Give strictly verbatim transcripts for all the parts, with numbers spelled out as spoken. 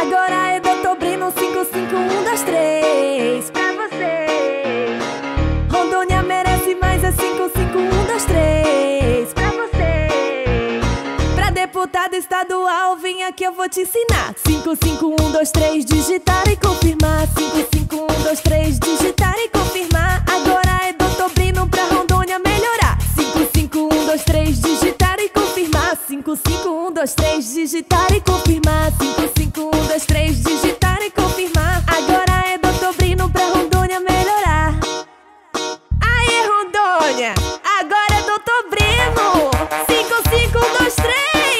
Agora é doutor Breno, cinco cinco um dois três pra você. Rondônia merece mais, é cinco cinco um dois três pra você. Pra deputado estadual, vem aqui eu vou te ensinar. Cinco cinco um dois três, digitar e confirmar. Cinco cinco um dois três, digitar e confirmar. Agora é doutor Breno pra Rondônia melhorar. Cinco cinco um dois três, digitar e confirmar. Cinco cinco um dois três, digitar e confirmar. Cinco cinco um dois três, digitar e confirmar. Agora é doutor Breno pra Rondônia melhorar. Aê, Rondônia! Agora é doutor Breno! Cinco cinco um dois três.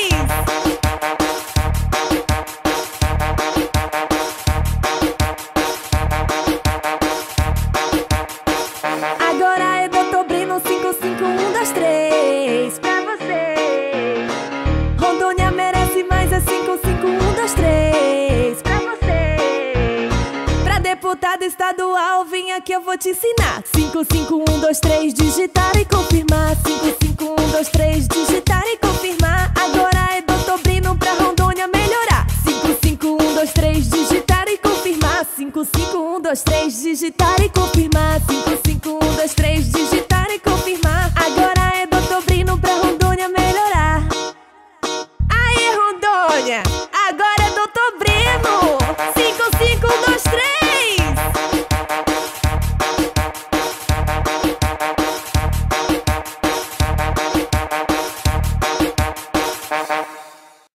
Agora é doutor Breno, cinco cinco um dois três pra você. Rondônia merece mais, é cinco cinco um dois três pra você. Pra deputado estadual, vem aqui eu vou te ensinar. Cinco cinco um dois três, digitar e confirmar. Cinco cinco um dois três, digitar e confirmar. Agora é doutor Breno pra Rondônia melhorar. Cinco cinco um dois três, digitar e confirmar. Cinco cinco um dois três, digitar e confirmar. Cinco cinco um dois três, digitar